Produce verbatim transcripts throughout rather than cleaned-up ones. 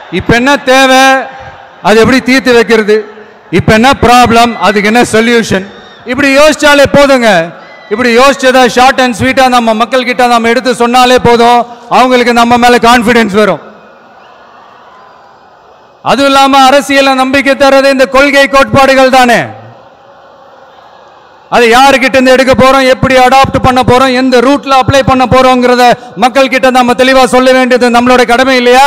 இப்ப என்ன தேவை, அது எப்படி தீர்த்து வைக்கிறது, இப்ப என்ன ப்ராப்ளம், அதுக்கு என்ன சொல்யூஷன், இப்படி யோசிச்சாலே போதுங்க. இப்படி யோசிச்சதா ஷார்ட் அண்ட் ஸ்வீட்டா நம்ம மக்கள் கிட்ட நம்ம எடுத்து சொன்னாலே போதும், அவங்களுக்கு நம்ம மேல கான்ஃபிடன்ஸ் வரும். அதுவும் இல்லாம அரசியல நம்பிக்கை தர்றது இந்த கொள்கை கோட்பாடுகள் தானே. அது யாருக்கிட்ட இருந்து எடுக்க போறோம், எப்படி அடாப்ட் பண்ண போறோம், எந்த ரூட்ல அப்ளை பண்ண போறோங்கிறத மக்கள் கிட்ட நம்ம தெளிவா சொல்ல வேண்டியது நம்மளோட கடமை இல்லையா?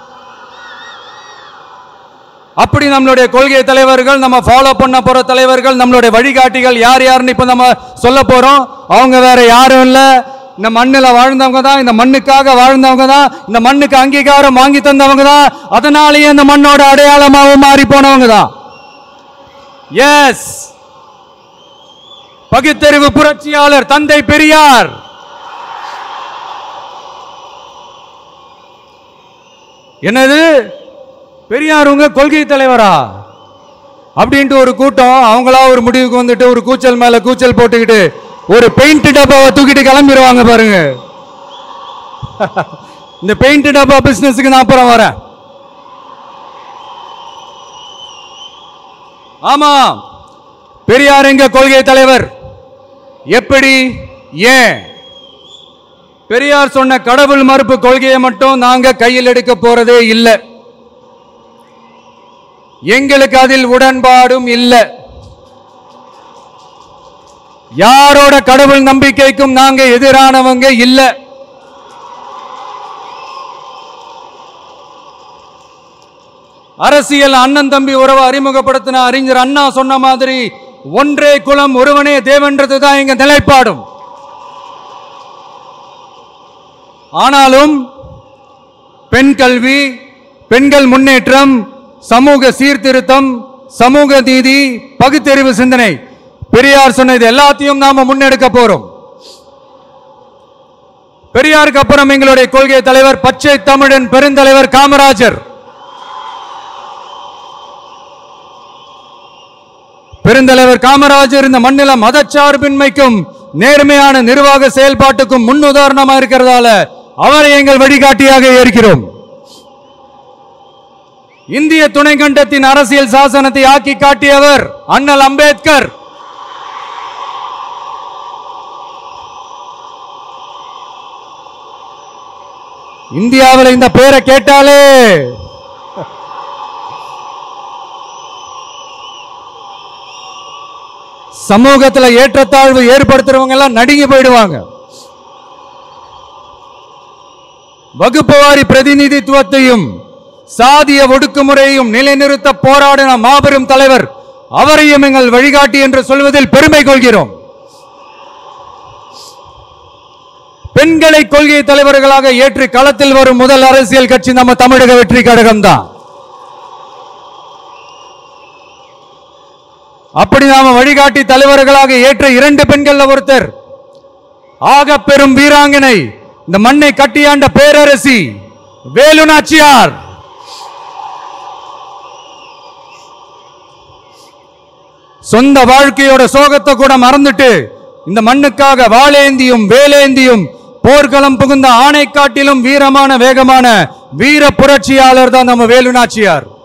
அப்படி நம்மளுடைய கொள்கை தலைவர்கள், நம்ம ஃபாலோ பண்ண போற தலைவர்கள், நம்மளுடைய வழிகாட்டிகள் யார் யாருன்னு இப்ப நம்ம சொல்ல போறோம். அவங்க வேற யாரும் இல்ல, இந்த மண்ணில் வாழ்ந்தவங்க தான், இந்த மண்ணுக்காக வாழ்ந்தவங்க தான், இந்த மண்ணுக்கு அங்கீகாரம் வாங்கி தந்தவங்க தான், அதனாலேயே இந்த மண்ணோட அடையாளமாகவும் மாறி போனவங்க தான். எஸ், பகுத்தறிவு புரட்சியாளர் தந்தை பெரியார். என்னது பெரியார் உங்க கொள்கை தலைவரா அப்படின்ட்டு ஒரு கூட்டம் அவங்களா ஒரு முடிவுக்கு வந்துட்டு ஒரு கூச்சல் மேல கூச்சல் போட்டுக்கிட்டு ஒரு பெயிண்ட் டப்பாவை தூக்கிட்டு கிளம்பிடுவாங்க பாருங்க. இந்த பெயிண்ட் டப்பா பிசினஸ்க்கு நான் அப்புறம் வரேன். ஆமா, பெரியார் எங்க கொள்கை தலைவர். எப்படி, ஏன்? பெரியார் சொன்ன கடவுள் மறுப்பு கொள்கையை மட்டும் நாங்க கையில் எடுக்க போறதே இல்லை. எங்களுக்கு அதில் உடன்பாடும் இல்லை. யாரோட கடவுள் நம்பிக்கைக்கும் நாங்க எதிரானவங்க இல்ல. அரசியல் அண்ணன் தம்பி உறவை அறிமுகப்படுத்தின அறிஞர் அண்ணா சொன்ன மாதிரி ஒன்றே குலம் ஒருவனே தேவன்றதுதான் எங்க நிலைப்பாடும். ஆனாலும் பெண் கல்வி, பெண்கள் முன்னேற்றம், சமூக சீர்திருத்தம், சமூக நீதி, பகுத்தறிவு சிந்தனை, பெரியார் சொன்னது எல்லாத்தையும் நாம முன்னெடுக்க போறோம். பெரியாருக்கு அப்புறம் எங்களுடைய கொள்கை தலைவர் பச்சை தமிழன் பெருந்தலைவர் காமராஜர். பெருந்தலைவர் காமராஜர் இந்த மண்ணில மதச்சார்பின்மைக்கும் நேர்மையான நிர்வாக செயல்பாட்டுக்கும் முன்னுதாரணமா இருக்கிறதால அவரை எங்கள் வழிகாட்டியாக ஏற்கிறோம். இந்திய துணைக்கண்டத்தின் அரசியல் சாசனத்தை ஆக்கி காட்டியவர் அண்ணல் அம்பேத்கர். இந்தியாவில் இந்த பேரை கேட்டாலே சமூகத்தில் ஏற்றத்தாழ்வு ஏற்படுத்துறவங்க எல்லாம் நடுங்கி போயிடுவாங்க. வகுப்புவாரி பிரதிநிதித்துவத்தையும் சாதிய ஒடுக்குமுறையையும் நிலைநிறுத்த போராடின மாபெரும் தலைவர், அவரையும் எங்கள் வழிகாட்டி என்று சொல்வதில் பெருமை கொள்கிறோம். பெண்களை கொள்கை தலைவர்களாக ஏற்றி களத்தில் வரும் முதல் அரசியல் கட்சி நம்ம தமிழக வெற்றி கழகம் தான். அப்படி நாம வழிகாட்டி தலைவர்களாக ஏற்ற இரண்டு பெண்கள் ஒருத்தர் ஆக பெரும் வீராங்கனை, இந்த மண்ணை கட்டியாண்ட பேரரசி வேலு நாச்சியார். சொந்த வாழ்க்கையோட சோகத்தை கூட மறந்துட்டு இந்த மண்ணுக்காக வாளேந்தியும் வேலேந்தியும் போர்க்களம் புகுந்த ஆணை காட்டிலும் வீரமான வேகமான வீர புரட்சியாளர் தான் நம்ம வேலு நாச்சியார்.